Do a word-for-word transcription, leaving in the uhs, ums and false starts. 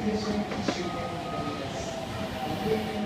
停車駅終点になります。